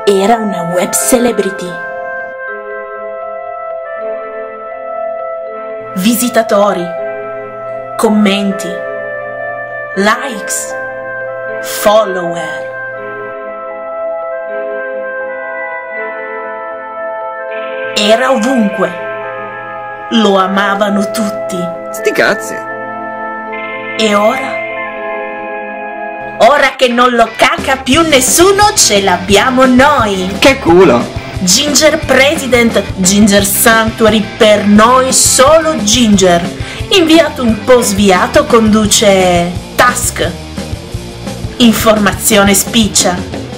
Era una web celebrity. Visitatori, commenti, likes, follower. Era ovunque. Lo amavano tutti. Sti cazzi. E ora? Ora che non lo caca più nessuno, ce l'abbiamo noi. Che culo. Ginger President, Ginger Sanctuary, per noi solo Ginger. Inviato un po' sviato conduce Task. Informazione spiccia.